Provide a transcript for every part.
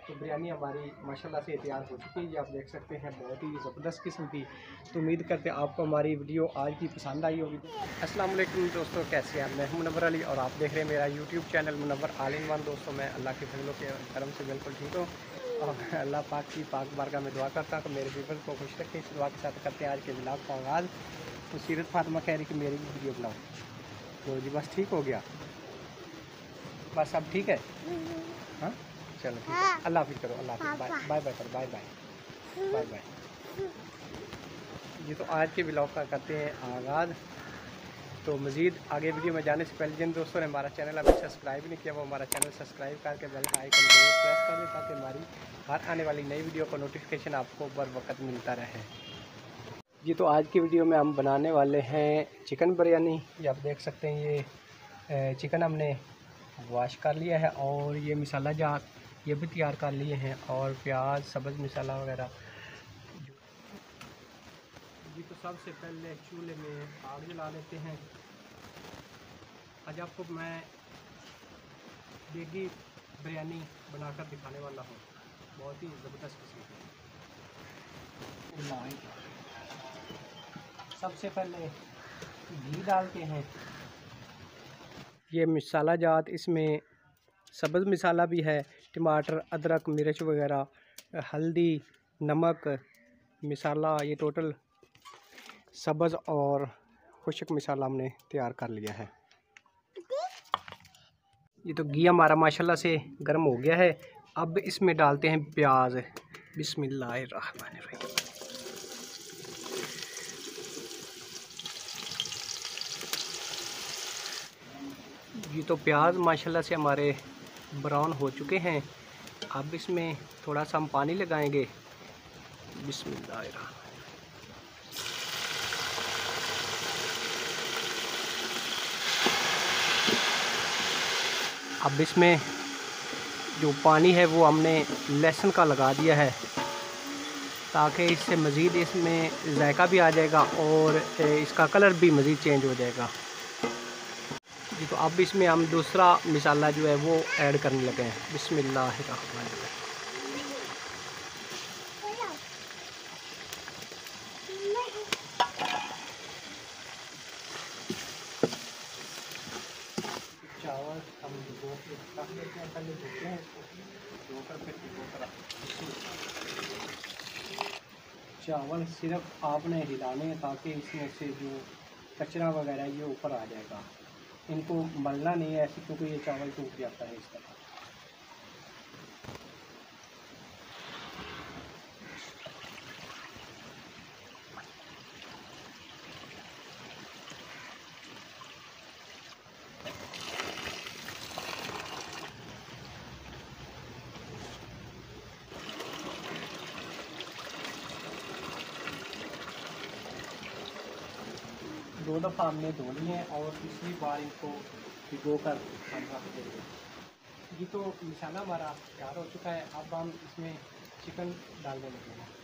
तो बिरयानी हमारी माशाल्लाह से तैयार हो चुकी है। ये आप देख सकते हैं बहुत ही ज़बरदस्त किस्म की। तो उम्मीद करते हैं आपको हमारी वीडियो आज की पसंद आई होगी। अस्सलाम वालेकुम दोस्तों, कैसे हैं? मैं हूं मुनव्वर अली और आप देख रहे हैं मेरा YouTube channel Munawwar all in one. दोस्तों मैं अल्लाह के फजलों के करम से बिल्कुल ठीक हूँ और अल्लाह पाक की पाक बारगाह में दुआ करता हूँ कि मेरे व्यूअर्स को खुश रखें। इस दुआ के साथ करते हैं आज के व्लॉग का आगाज़। तो सीरत फातिमा कह रही कि मेरी भी वीडियो बनाओ। तो जी बस ठीक हो गया, बस अब ठीक है। हाँ चलो ठीक है, अल्लाह हाफिज़ करो, अल्लाह हाफिज़, बाय बाय करो, बाय बाय बाय बाय। ये तो आज के व्लॉग का करते हैं आगाज़। तो मज़ीद आगे वीडियो में जाने से पहले जिन दोस्तों ने हमारा चैनल अभी सब्सक्राइब नहीं किया वो हमारा चैनल सब्सक्राइब करके बेल का आइकन जरूर प्रेस कर दें ताकि हमारी हर आने वाली नई वीडियो का नोटिफिकेशन आपको बर वक्त मिलता रहे। जी तो आज की वीडियो में हम बनाने वाले हैं चिकन बिरयानी। ये आप देख सकते हैं, ये चिकन हमने वॉश कर लिया है और ये मसाला जात ये भी तैयार कर लिए हैं और प्याज सब्ज़ मसाला वगैरह। जी तो सबसे पहले चूल्हे में आग जला लेते हैं। आज आपको मैं देगी बिरयानी बनाकर दिखाने वाला हूँ, बहुत ही ज़बरदस्त किस्म की। सबसे पहले घी डालते हैं। ये मसाला जात इसमें सब्ज़ मसाला भी है, टमाटर अदरक मिर्च वगैरह, हल्दी नमक मसाला, ये टोटल सब्ज़ और खुश्क मसाला हमने तैयार कर लिया है। ये तो घी हमारा माशाल्लाह से गर्म हो गया है। अब इसमें डालते हैं प्याज। बिस्मिल्लाहिर्रहमानिर्रहीम। ये तो प्याज माशाल्लाह से हमारे ब्राउन हो चुके हैं। अब इसमें थोड़ा सा हम पानी लगाएंगे। बिस्मिल्लाहिर्रहमानिर्रहीम। अब इसमें जो पानी है वो हमने लहसुन का लगा दिया है ताकि इससे मज़ीद इसमें जायका भी आ जाएगा और इसका कलर भी मज़ीद चेंज हो जाएगा। जी तो अब इसमें हम दूसरा मसाला जो है वो ऐड करने लगे हैं। बिस्मिल्लाहिर्रहमानिर्रहीम। चावल हम भिगो के रख लेते हैं, पहले धोते हैं इसको, धोकर फिर भिगोकर चावल सिर्फ आपने हिलाने हैं ताकि इसमें से जो कचरा वगैरह ये ऊपर आ जाएगा। इनको मलना नहीं है ऐसे क्योंकि ये चावल टूट जाता है इस तरह। दो दफ़ा हमने धो लिए हैं और तीसरी बार इनको भिगो कर हम रख देंगे। ये तो मसाला हमारा तैयार हो चुका है। अब हम इसमें चिकन डालने लगे हैं।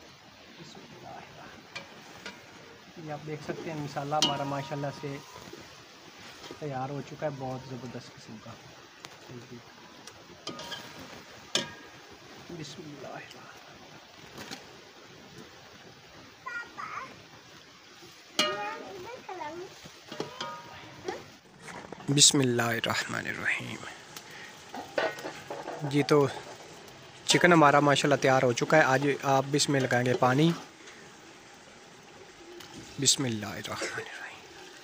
ये आप देख सकते हैं मसाला हमारा माशाल्लाह से तैयार हो चुका है, बहुत ज़बरदस्त किस्म का। बिस्मिल्लाह। बिस्मिल्लाहिर्रहमानिर्रहीम। जी तो चिकन हमारा माशाल्लाह तैयार हो चुका है। आज आप इसमें लगाएंगे पानी। बिस्मिल्लाहिर्रहमानिर्रहीम।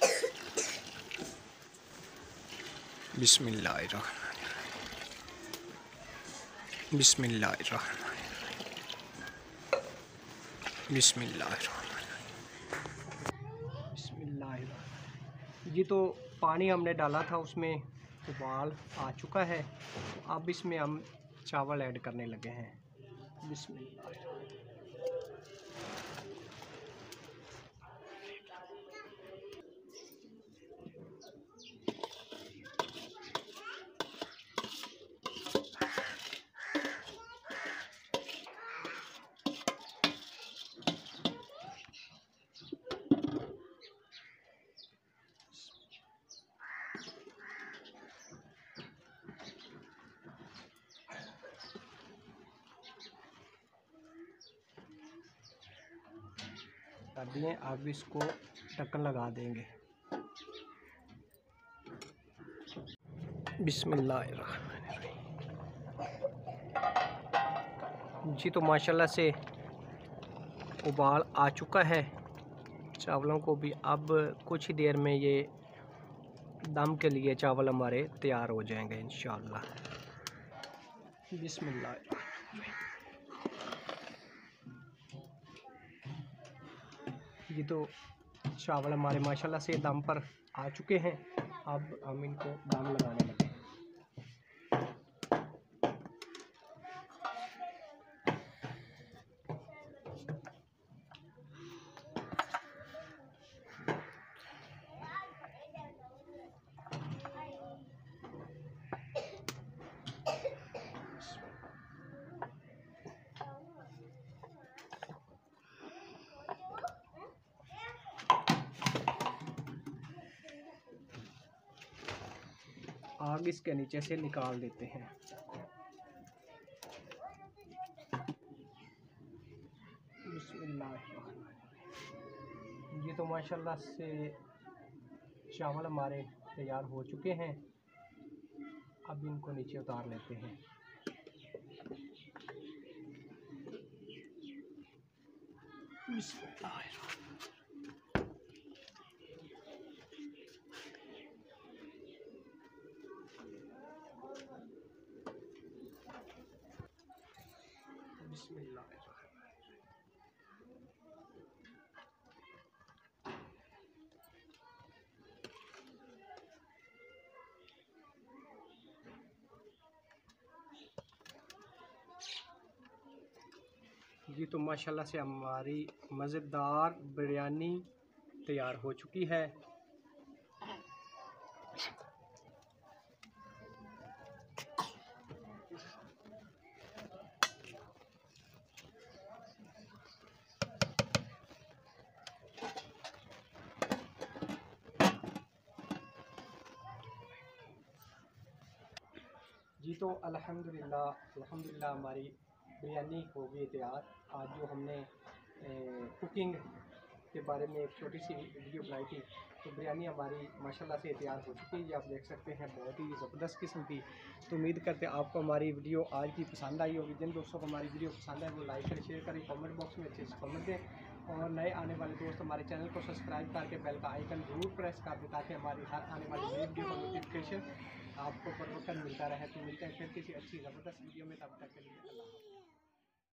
बिस्मिल्लाहिर्रहमानिर्रहीम। बिस्मिल्लाहिर्रहमानिर्रहीम। बिस्मिल्लाहिर्रहमानिर्रहीम। जी तो पानी हमने डाला था, उसमें उबाल आ चुका है। अब इसमें हम चावल ऐड करने लगे हैं। बिस्मिल्लाह। कर दिए। अब इसको ढक्कन लगा देंगे। बिस्मिल्लाहिर्रहमानिर्रहीम। जी तो माशाल्लाह से उबाल आ चुका है चावलों को भी। अब कुछ ही देर में ये दम के लिए चावल हमारे तैयार हो जाएंगे इंशाअल्लाह। बिस्मिल्लाह। ये तो चावल हमारे माशाल्लाह से दम पर आ चुके हैं। अब हम इनको दम लगाने लगे। आग इसके नीचे से निकाल देते हैं। ये तो माशाल्लाह से चावल हमारे तैयार हो चुके हैं। अब इनको नीचे उतार लेते हैं। जी तो माशाल्लाह से हमारी मज़ेदार बिरयानी तैयार हो चुकी है। जी तो अल्हम्दुलिल्लाह हमारी बिरयानी हो गई तैयार। आज जो हमने कुकिंग के बारे में एक छोटी सी वीडियो बनाई थी, तो बिरयानी हमारी माशाल्लाह से तैयार हो चुकी है। ये आप देख सकते हैं, बहुत ही ज़बरदस्त किस्म की। तो उम्मीद करते हैं आपको हमारी वीडियो आज की पसंद आई होगी। जिन दोस्तों को हमारी वीडियो पसंद है वो लाइक करें, शेयर करें, कमेंट बॉक्स में अच्छे से कमेंट दें। और नए आने वाले दोस्त हमारे चैनल को सब्सक्राइब करके बेल का आइकन ज़रूर प्रेस कर दें, ताकि हमारी हर आने वाली नई वीडियो का नोटिफिकेशन आपको बर वक्त मिलता रहे। तो मिलते हैं फिर किसी अच्छी ज़बरदस्त वीडियो में, तब तक के लिए।